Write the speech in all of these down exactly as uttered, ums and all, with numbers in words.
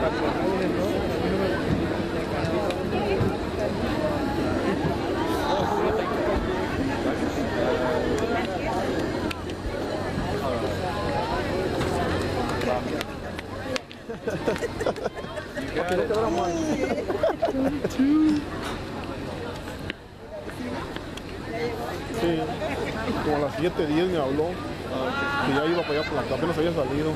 Sí, como a las siete diez me habló que ya iba para allá, por la apenas había salido.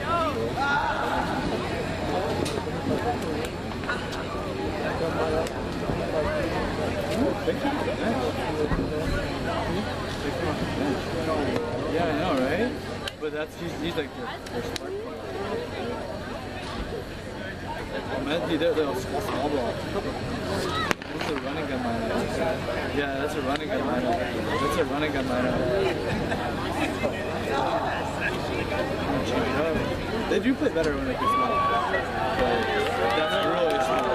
Yeah, I know, right? But that's he's, he's like their, their spark plug. Man, dude, they're, they're small, small ball. That's a running gun miner. Yeah, that's a running gun miner. That's a running gun miner. They do play better when they get small. But that's really small.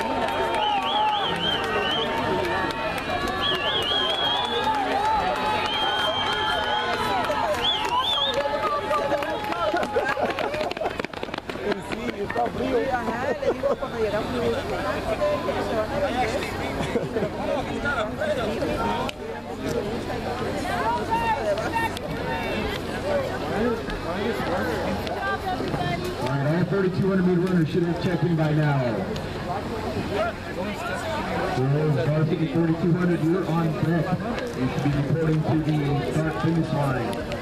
Está frío. Ajá, le digo cuando llegamos se van a vender. All right, all thirty-two hundred meter runners should have checked in by now. So, Varsity thirty-two hundred, you're on deck. You should be reporting to the start finish line.